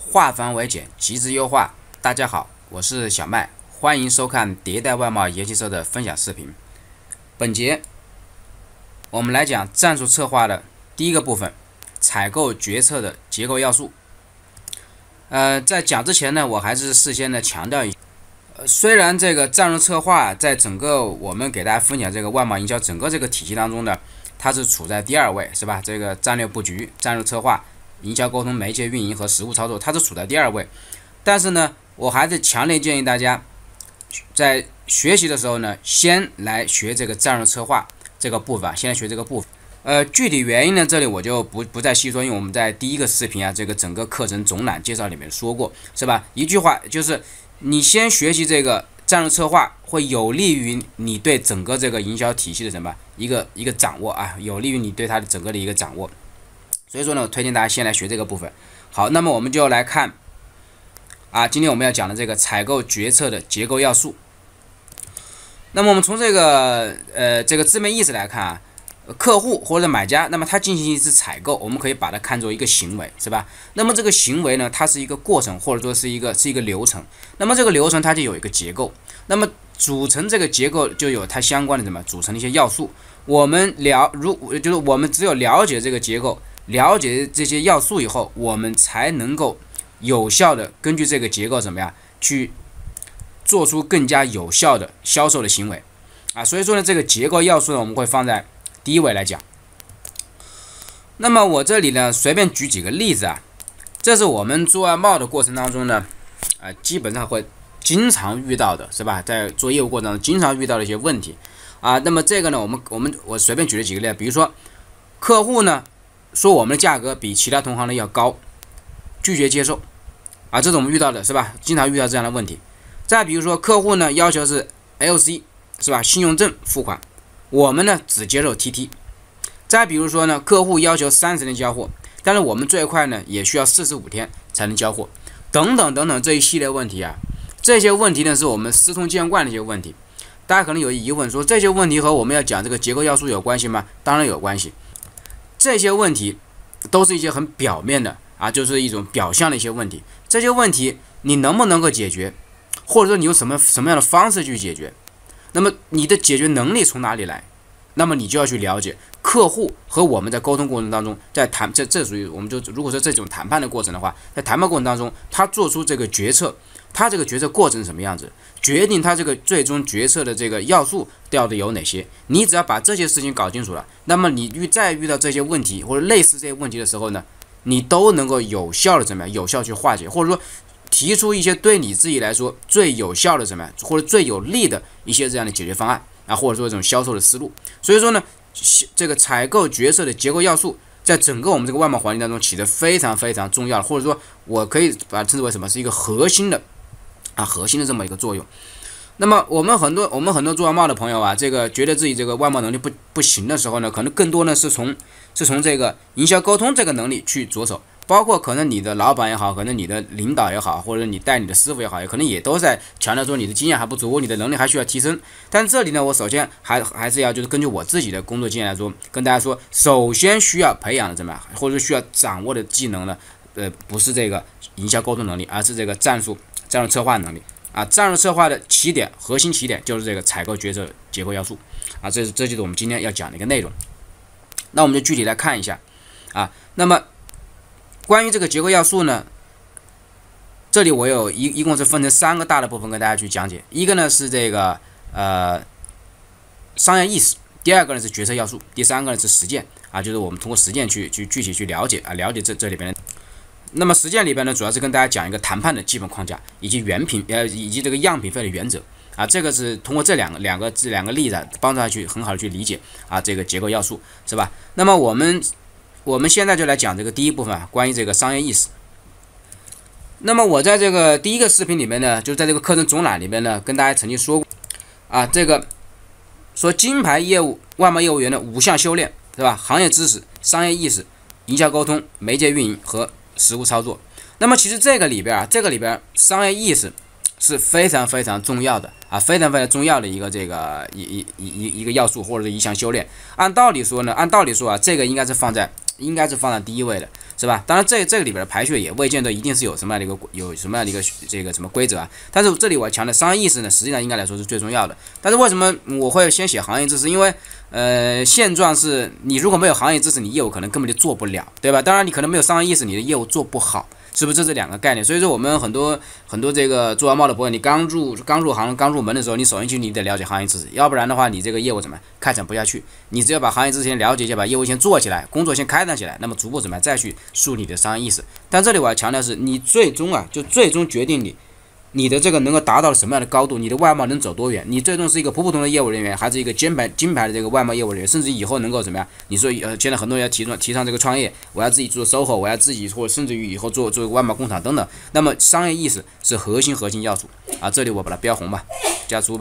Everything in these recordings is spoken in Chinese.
化繁为简，极致优化。大家好，我是小麦，欢迎收看迭代外贸研习社的分享视频。本节我们来讲战术策划的第一个部分，采购决策的结构要素。在讲之前呢，我还是事先的强调一下，虽然这个战术策划在整个我们给大家分享这个外贸营销整个这个体系当中呢，它是处在第2位，是吧？这个战略布局、战术策划、营销沟通、媒介运营和实务操作，它是处在第2位。但是呢，我还是强烈建议大家在学习的时候呢，先来学这个战术策划这个部分，先来学这个部分。具体原因呢，这里我就不再细说，因为我们在第一个视频啊，这个整个课程总览介绍里面说过，是吧？一句话就是，你先学习这个战术策划，会有利于你对整个这个营销体系的一个掌握啊，有利于你对它的整个的一个掌握。所以说呢，我推荐大家先来学这个部分。好，那么我们就来看今天我们要讲的这个采购决策的结构要素。那么我们从这个字面意思来看啊，客户或者买家，那么他进行一次采购，我们可以把它看作一个行为，是吧？那么这个行为呢，它是一个过程，或者说是一个流程。那么这个流程它就有一个结构，那么组成这个结构就有它相关的组成的一些要素。我们我们只有了解这个结构，了解这些要素以后，我们才能够有效的根据这个结构去做出更加有效的销售的行为所以说呢，这个结构要素呢，我们会放在第1位来讲。那么我这里呢，随便举几个例子这是我们做外贸的过程当中呢，基本上会经常遇到的，是吧？在做业务过程当中经常遇到的一些问题那么这个呢，我随便举了几个例子，比如说客户呢说我们的价格比其他同行的要高，拒绝接受这是我们遇到的，是吧？经常遇到这样的问题。再比如说客户呢要求是 LC， 是吧？信用证付款，我们呢只接受 TT。再比如说呢，客户要求30天交货，但是我们最快呢也需要45天才能交货，等等等等这一系列问题这些问题呢是我们司空见惯的一些问题。大家可能有疑问说，这些问题和我们要讲这个结构要素有关系吗？当然有关系。这些问题都是一些很表面的就是一种表象的一些问题。这些问题你能不能够解决，或者说你用什么样的方式去解决，那么你的解决能力从哪里来，那么你就要去了解客户和我们在沟通过程当中，在谈这属于我们就如果说这种谈判的过程的话，在谈判过程当中，他做出这个决策，他这个决策过程是什么样子，决定他这个最终决策的这个要素到底有哪些。你只要把这些事情搞清楚了，那么你再遇到这些问题或者类似这些问题的时候呢，你都能够有效的有效去化解，或者说提出一些对你自己来说最有效的或者最有利的一些这样的解决方案或者说这种销售的思路。所以说呢，这个采购决策的结构要素在整个我们这个外贸环境当中起得非常非常重要，或者说我可以把它称之为是一个核心的这么一个作用。那么我们很多做外贸的朋友这个觉得自己这个外贸能力不行的时候呢，可能更多呢是从这个营销沟通这个能力去着手，包括可能你的老板也好，可能你的领导也好，或者你带你的师傅也好，可能也都在强调说你的经验还不足，你的能力还需要提升。但这里呢，我首先还是要就是根据我自己的工作经验来说，跟大家说，首先需要培养的或者需要掌握的技能呢，不是这个营销沟通能力，而是这个战术策划能力战术策划的核心起点就是这个采购决策结构要素这就是我们今天要讲的一个内容。那我们就具体来看一下那么关于这个结构要素呢，这里我有一共是分成3个大的部分跟大家去讲解。一个呢是这个商业意识，第2个呢是决策要素，第3个呢是实践就是我们通过实践去具体去了解这里边的。那么实践里边呢，主要是跟大家讲一个谈判的基本框架，以及以及这个样品费的原则这个是通过这两个例子帮助他去很好的去理解这个结构要素，是吧？那么我们现在就来讲这个第一部分关于这个商业意识。那么我在这个第一个视频里面呢，就在这个课程总览里面呢，跟大家曾经说过这个说金牌外贸业务员的5项修炼，是吧？行业知识、商业意识、营销沟通、媒介运营和实务操作。那么其实这个里边商业意识是非常非常重要的非常非常重要的一个一个要素，或者是一项修炼。按道理说这个应该是放在第1位的。 是吧？当然这个里边的排序也未见得一定是有什么样的一个这个什么规则啊。但是这里我强调商业意识呢，实际上应该来说是最重要的。但是为什么我会先写行业知识？因为现状是你如果没有行业知识，你业务可能根本就做不了，对吧？当然你可能没有商业意识，你的业务做不好。是不是这是两个概念？所以说我们很多这个做外贸的朋友，你刚入行、刚入门的时候，你首先就你得了解行业知识，要不然的话，你这个业务怎么开展不下去？你只要把行业知识先了解一下，把业务先做起来，工作先开展起来，那么逐步怎么再去树立你的商业意识。但这里我要强调是，你最终决定你的这个能够达到什么样的高度，你的外贸能走多远？你最终是一个普通的业务人员，还是一个金牌的这个外贸业务人员？甚至以后能够怎么样？你说现在很多人要提倡这个创业，我要自己做SOHO，我要自己或甚至于以后做外贸工厂等等。那么商业意识是核心要素啊，这里我把它标红吧，加粗吧。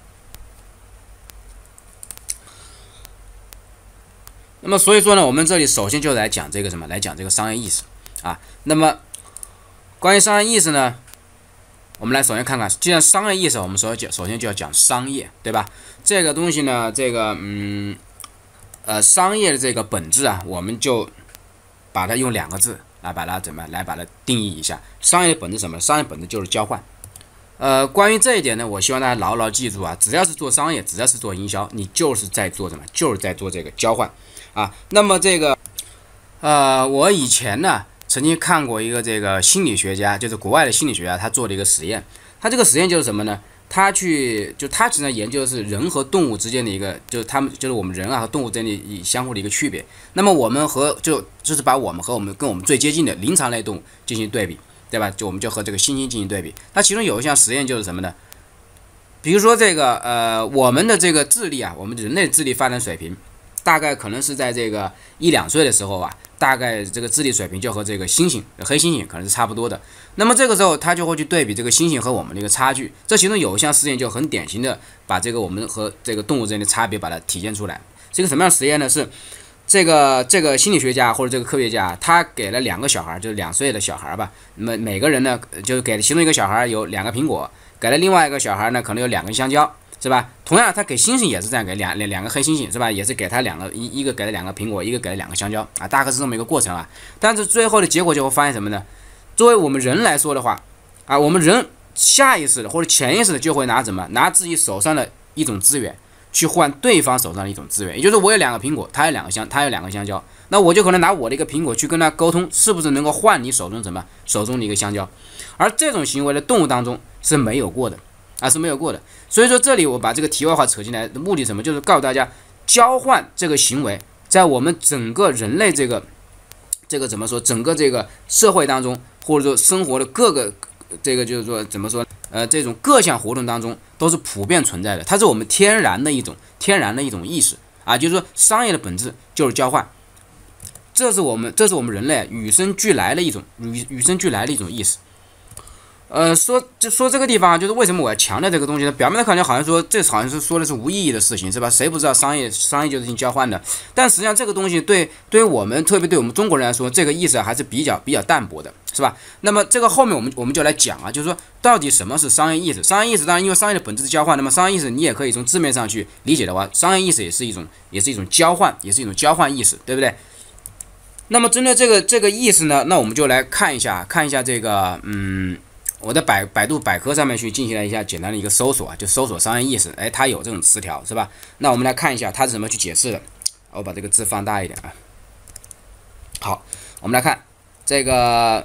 那么所以说呢，我们这里首先就来讲这个什么？来讲这个商业意识啊。那么关于商业意识呢？我们来首先看看，既然商业意识，我们首先就要讲商业，对吧？这个东西呢，这个商业的这个本质啊，我们就把它用2个字来把它定义一下。商业的本质是什么？商业本质就是交换。关于这一点呢，我希望大家牢牢记住啊，只要是做商业，只要是做营销，你就是在做什么？就是在做这个交换啊。那么这个我以前呢，曾经看过一个这个心理学家，就是国外的心理学家，他做的一个实验。他这个实验就是什么呢？他实际上研究的是人和动物之间的一个，就是我们人啊和动物之间的相互的一个区别。那么我们就是把我们跟我们最接近的灵长类动物进行对比，对吧？我们就和这个猩猩进行对比。它其中有一项实验就是什么呢？比如说这个我们的这个智力啊，我们人类智力发展水平，大概可能是在这个1-2岁的时候啊。大概这个智力水平就和这个黑猩猩可能是差不多的。那么这个时候他就会去对比这个猩猩和我们的一个差距。这其中有一项实验就很典型的把这个我们和这个动物之间的差别把它体现出来。这个什么样的实验呢？是这个心理学家或者这个科学家，他给了2个小孩，就是2岁的小孩吧。那么每个人呢，就给其中一个小孩有2个苹果，给了另外一个小孩呢可能有2根香蕉。是吧？同样，他给猩猩也是这样，给两个黑猩猩，是吧？也是给他一个给了2个苹果，一个给了2个香蕉啊，大概是这么一个过程啊。但是最后的结果就会发现什么呢？作为我们人来说的话，啊，我们人下意识的或者潜意识的就会拿自己手上的一种资源去换对方手上的一种资源，也就是我有2个苹果，他有2个香蕉，那我就可能拿我的一个苹果去跟他沟通，是不是能够换你手中的一个香蕉？而这种行为的动物当中是没有过的。是没有过的。所以说这里我把这个题外话扯进来的目的是什么？就是告诉大家，交换这个行为在我们整个人类这个怎么说，整个这个社会当中，或者说生活的各个就是说怎么说这种各项活动当中都是普遍存在的，它是我们天然的一种意识啊，就是说商业的本质就是交换，这是我们人类与生俱来的一种意识。说这个地方就是为什么我要强调这个东西呢？表面上看起来好像是说的是无意义的事情，是吧？谁不知道商业就是进行交换的？但实际上这个东西对于我们，特别对我们中国人来说，这个意识还是比较淡薄的，是吧？那么这个后面我们就来讲啊，就是说到底什么是商业意识？商业意识当然因为商业的本质是交换，那么商业意识你也可以从字面上去理解的话，商业意识也是一种交换，也是一种交换意识，对不对？那么针对这个意识呢，那我们就来看一下这个我在百度百科上面去进行了一下简单的一个搜索啊，就搜索商业意识，它有这种词条，是吧？那我们来看一下它是怎么去解释的。我把这个字放大一点啊。好，我们来看这个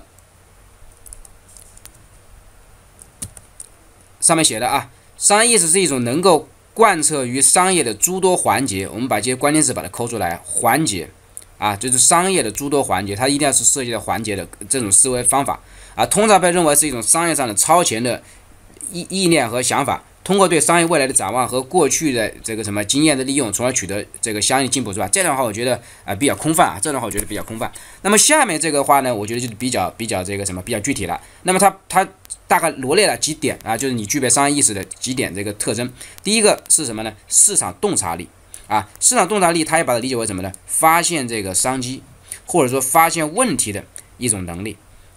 上面写的啊，商业意识是一种能够贯彻于商业的诸多环节，我们把这些关键词把它抠出来，环节啊，就是商业的诸多环节，它一定要是涉及到环节的这种思维方法。通常被认为是一种商业上的超前的意念和想法，通过对商业未来的展望和过去的这个什么经验的利用，从而取得这个相应进步，是吧？这段话我觉得比较空泛啊，那么下面这个话呢，我觉得就是比较这个什么比较具体了。那么它大概罗列了几点啊，就是你具备商业意识的几点这个特征。第一个是什么呢？市场洞察力啊，市场洞察力，它也把它理解为什么呢？发现这个商机，或者说发现问题的一种能力。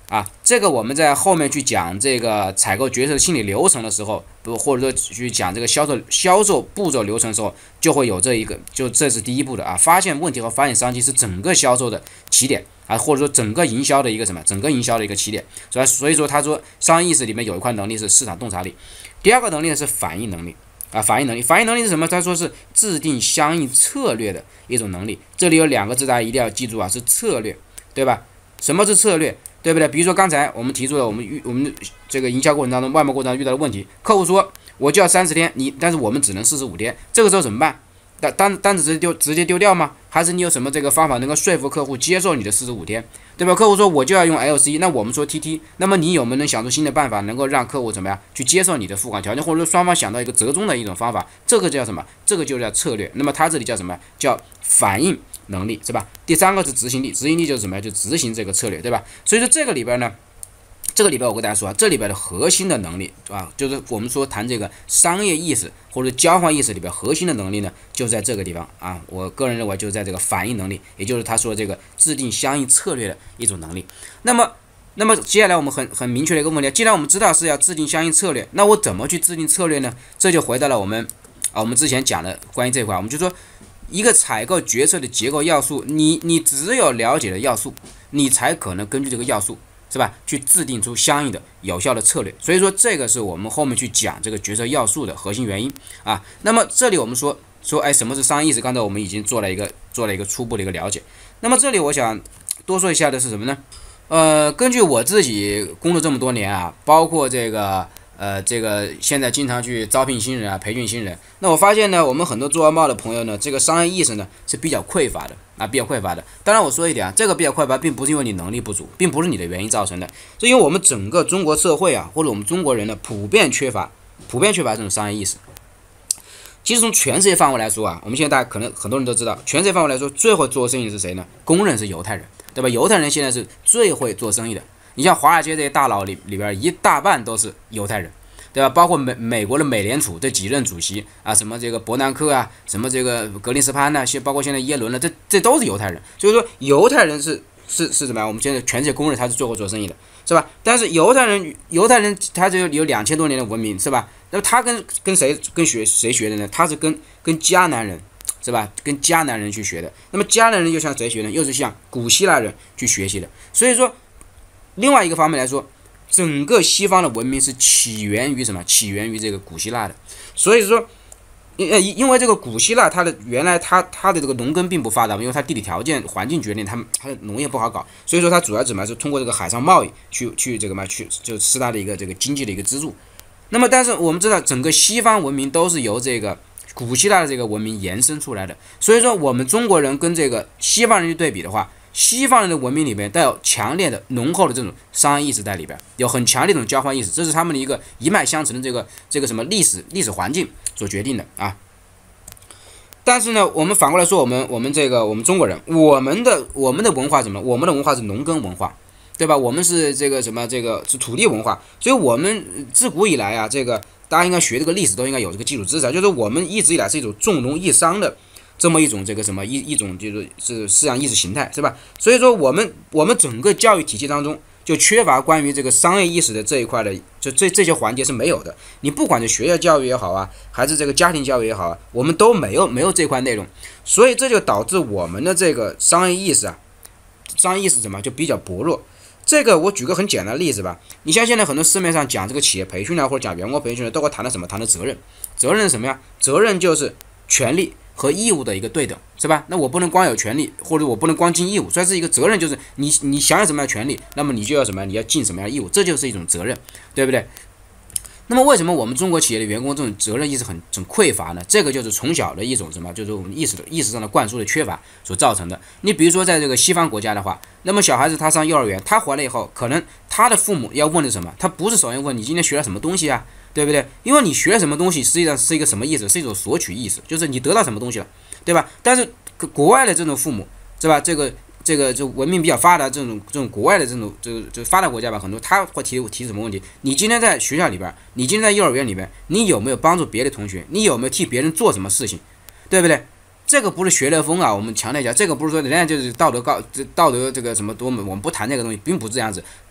这个我们在后面去讲这个采购决策的心理流程的时候，或者说去讲这个销售步骤流程的时候，就会有这一个，就这是第一步的发现问题和发现商机是整个销售的起点或者说整个营销的一个整个营销的一个起点，所以说他说商业意识里面有一块能力是市场洞察力，第二个能力是反应能力。反应能力是什么？他说是制定相应策略的一种能力。这里有2个字，大家一定要记住是策略，对吧？什么是策略？对不对？比如说刚才我们提出了我们这个营销过程当中、外贸过程当中遇到的问题，客户说我就要30天，但是我们只能45天，这个时候怎么办？单子直接丢掉吗？还是你有什么这个方法能够说服客户接受你的45天，对吧？客户说我就要用 LC， 那我们说 TT， 那么你有没有能想出新的办法，能够让客户怎么样去接受你的付款条件，或者说双方想到一个折中的一种方法？这个叫什么？这个就叫策略。那么它这里叫什么？叫反应能力，是吧？第3个是执行力，执行力就是什么呀？就执行这个策略，对吧？所以说这个里边呢。这个里边我跟大家说这里边的核心的能力就是我们说谈这个商业意识或者交换意识里边核心的能力呢，就在这个地方我个人认为就是在这个反应能力，也就是他说这个制定相应策略的一种能力。那么接下来我们很明确的一个问题，既然我们知道是要制定相应策略，那我怎么去制定策略呢？这就回到了我们之前讲的关于这块，我们就说一个采购决策的结构要素，你只有了解了要素，你才可能根据这个要素。是吧？去制定出相应的有效的策略，所以说这个是我们后面去讲这个决策要素的核心原因那么这里我们说什么是商业意识？刚才我们已经做了一个初步的一个了解。那么这里我想多说一下的是什么呢？根据我自己工作这么多年包括这个现在经常去招聘新人培训新人，那我发现呢，我们很多做外贸的朋友呢，这个商业意识呢是比较匮乏的比较匮乏的。当然我说一点这个比较匮乏并不是因为你能力不足，并不是你的原因造成的，是因为我们整个中国社会或者我们中国人呢普遍缺乏这种商业意识。其实从全世界范围来说我们现在大家可能很多人都知道，全世界范围来说最会做生意的是谁呢？公认是犹太人，对吧？犹太人现在是最会做生意的。你像华尔街这些大佬里边一大半都是犹太人，对吧？包括美国的美联储这几任主席什么这个伯南克什么这个格林斯潘包括现在耶伦这都是犹太人。所以说犹太人是怎么样？我们现在全世界公认他是最会做生意的，是吧？但是犹太人他就有2000多年的文明，是吧？那么他跟谁学的呢？他是跟迦南人，是吧？跟迦南人去学的。那么迦南人又向谁学呢？又是向古希腊人去学习的。所以说另外一个方面来说，整个西方的文明是起源于什么？起源于这个古希腊的。所以说，因为这个古希腊原来它的这个农耕并不发达，因为它地理条件环境决定它的农业不好搞，所以说它主要怎么是通过这个海上贸易去吃它的一个这个经济的一个支柱。那么但是我们知道整个西方文明都是由这个古希腊的这个文明延伸出来的，所以说我们中国人跟这个西方人去对比的话，西方人的文明里面带有强烈的浓厚的这种商业意识在里边，有很强烈的这种交换意识，这是他们的一个一脉相承的这个什么历史环境所决定的但是呢，我们反过来说，我们中国人，我们的文化怎么？我们的文化是农耕文化，对吧？我们是这个是土地文化，所以我们自古以来这个大家应该学这个历史都应该有这个基础知识就是我们一直以来是一种重农抑商的这么一种一种是思想意识形态，是吧？所以说我们整个教育体系当中就缺乏关于这个商业意识的这一块的，就这些环节是没有的。你不管是学校教育也好还是这个家庭教育也好我们都没有这块内容，所以这就导致我们的这个商业意识怎么就比较薄弱。这个我举个很简单的例子吧，你像现在很多市面上讲这个企业培训或者讲员工培训都会谈的什么？谈的责任。责任是什么呀？责任就是权利和义务的一个对等，是吧？那我不能光有权利，或者我不能光尽义务，所以是一个责任，就是你享有什么样的权利，那么你就要什么？你要尽什么样的义务，这就是一种责任，对不对？那么为什么我们中国企业的员工这种责任意识很匮乏呢？这个就是从小的一种什么，就是我们意识上的灌输的缺乏所造成的。你比如说在这个西方国家的话，那么小孩子他上幼儿园，他回来以后，可能他的父母要问的什么？他不是首先问你今天学了什么东西对不对？因为你学了什么东西，实际上是一个什么意思？是一种索取意识，就是你得到什么东西了，对吧？但是国外的这种父母，是吧？这个文明比较发达这种国外的这种发达国家吧，很多他会提什么问题？你今天在学校里边，你今天在幼儿园里边，你有没有帮助别的同学？你有没有替别人做什么事情？对不对？这个不是学乐风我们强调一下，这个不是说人家就是道德这个什么多么，我们不谈这个东西，并不是这样子。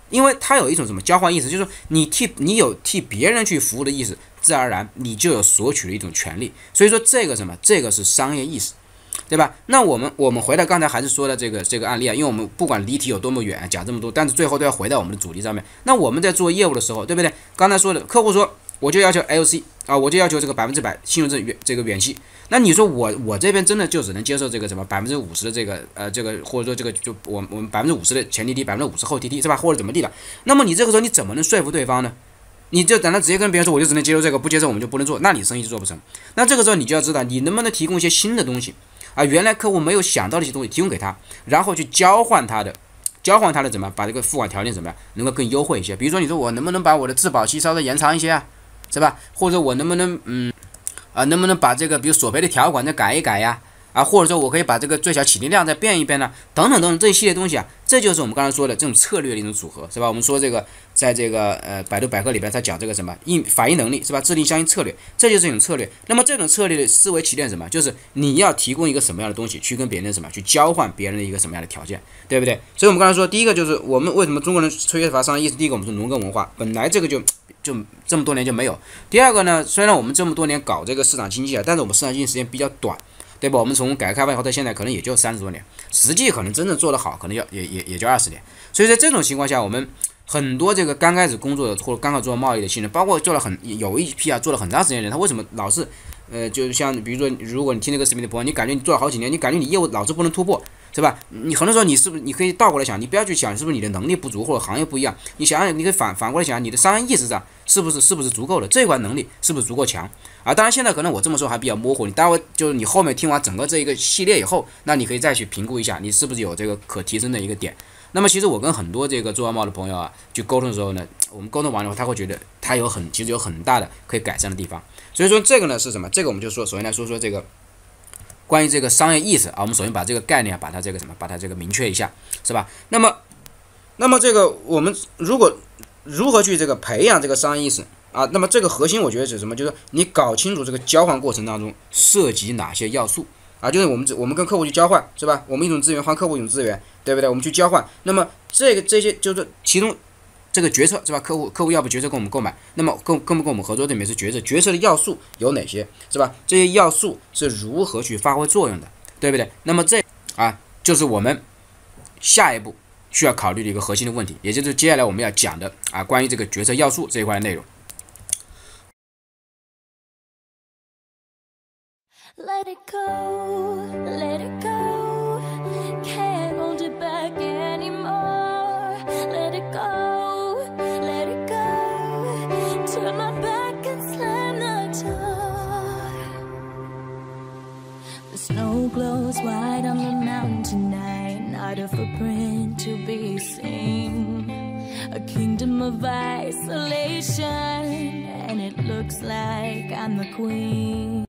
因为它有一种什么交换意识，就是说你有替别人去服务的意识，自然而然你就有索取的一种权利。所以说这个什么，这个是商业意识。对吧？那我们回到刚才还是说的这个案例啊，因为我们不管离题有多么远，讲这么多，但是最后都要回到我们的主题上面。那我们在做业务的时候，对不对？刚才说的客户说，我就要求 LC 啊，我就要求这个100%信用证这个远期。那你说我这边真的就只能接受这个什么50%的这个或者说这个就我们50%的前提低，50%后提低是吧？或者怎么地的？那么你这个时候你怎么能说服对方呢？你就等他直接跟别人说，我就只能接受这个，不接受我们就不能做，那你生意就做不成。那这个时候你就要知道，你能不能提供一些新的东西啊？原来客户没有想到的一些东西提供给他，然后去交换他的怎么把这个付款条件怎么样能够更优惠一些？比如说你说我能不能把我的质保期稍微延长一些啊，是吧？或者我能不能能不能把这个比如索赔的条款再改一改呀？啊，或者说我可以把这个最小起订量再变一变呢，等等等等这一系列东西啊，这就是我们刚才说的这种策略的一种组合，是吧？我们说这个在这个百度百科里边，它讲这个什么反应能力，是吧？制定相应策略，这就是一种策略。那么这种策略的思维起点是什么？就是你要提供一个什么样的东西去跟别人什么去交换别人的一个什么样的条件，对不对？所以我们刚才说，第一个就是我们为什么中国人缺乏商业意识？第一个我们是农耕文化，本来这个就这么多年就没有。第二个呢，虽然我们这么多年搞这个市场经济啊，但是我们市场经济时间比较短。对吧？我们从改革开放以后到现在，可能也就30多年，实际可能真正做得好，可能也就20年。所以在这种情况下，我们很多这个刚开始工作的或者刚开始做贸易的新人，包括有一批做了很长时间的人，他为什么老是就像比如说，如果你听这个视频的朋友，你感觉你做了好几年，你感觉你业务老是不能突破，是吧？你很多时候你是不是你可以倒过来想，你不要去想是不是你的能力不足或者行业不一样，你想想，你可以反过来想，你的商业意识上是不是足够的，这一块能力是不是足够强啊？当然现在可能我这么说还比较模糊，你待会就是你后面听完整个这一个系列以后，那你可以再去评估一下，你是不是有这个可提升的一个点。那么其实我跟很多这个做外贸的朋友啊，去沟通的时候呢，我们沟通完了后，他会觉得他其实有很大的可以改善的地方。所以说这个呢是什么？这个我们就说，首先来说说这个关于这个商业意识啊，我们首先把这个概念把它这个明确一下，是吧？那么这个我们如何去这个培养这个商业意识啊？那么这个核心我觉得是什么？就是你搞清楚这个交换过程当中涉及哪些要素啊？就是我们跟客户去交换，是吧？我们一种资源换客户一种资源，对不对？我们去交换，那么这些就是其中这个决策是吧？客户要不决策跟我们购买，那么跟不跟我们合作，这里面是决策的要素有哪些，是吧？这些要素是如何去发挥作用的，对不对？那么就是我们下一步需要考虑的一个核心的问题，也就是接下来我们要讲的关于这个决策要素这一块的内容。Let it go, let it go, can't hold it back anymore. Let it go, turn my back and slam the door. The snow glows white on the mountain tonight, not a footprint to be seen. A kingdom of isolation, and it looks like I'm the queen.